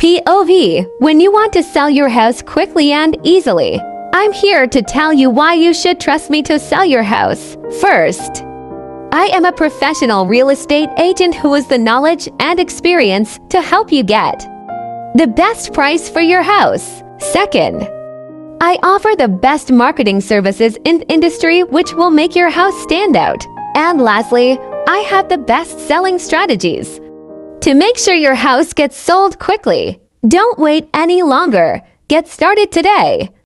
POV, when you want to sell your house quickly and easily. I'm here to tell you why you should trust me to sell your house. First, I am a professional real estate agent who has the knowledge and experience to help you get the best price for your house. Second, I offer the best marketing services in the industry which will make your house stand out. And lastly, I have the best selling strategies to make sure your house gets sold quickly. Don't wait any longer. Get started today.